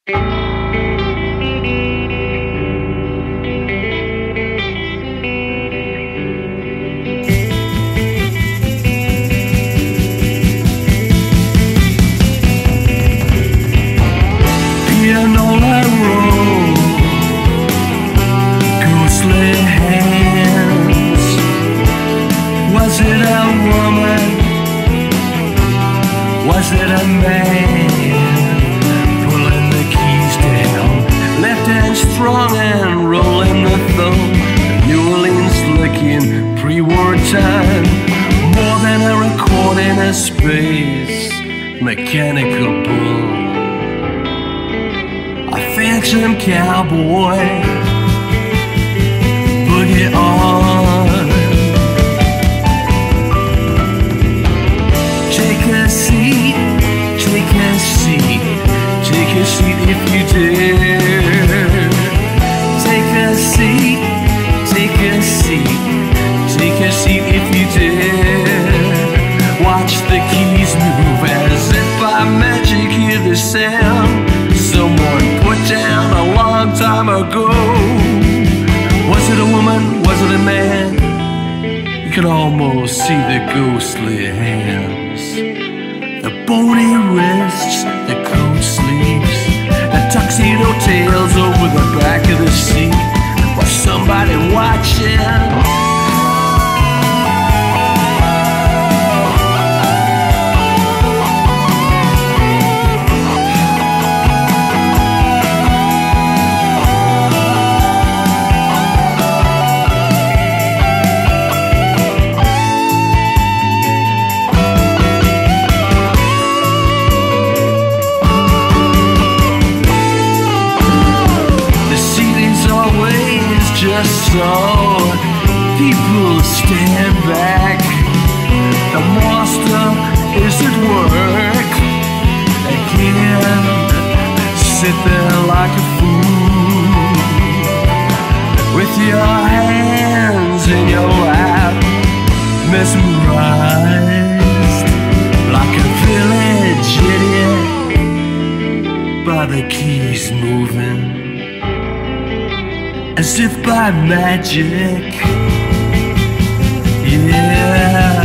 Pianola roll, ghostly hands. Was it a woman? Was it a man? Pulling the keys down, left hand strong and rolling the thumb. New Orleans looking pre-war time, more than a record in a space mechanical boom. A phantom cowboy, boogie on. Take a seat, take a seat, take a seat if you dare. Take a seat, take a seat, take a seat if you dare. Watch the keys move as if by magic, hear the sound someone put down a long time ago. Was it a woman? Was it a man? You could almost see the ghostly hands, the bony wrists, the coat sleeves, the tuxedo tails over the back of the seat. Was somebody watching? Just so people stand back. The monster is at work again. Sit there like a fool with your hands in your lap, mesmerized like a village idiot by the keys moving as if by magic, yeah.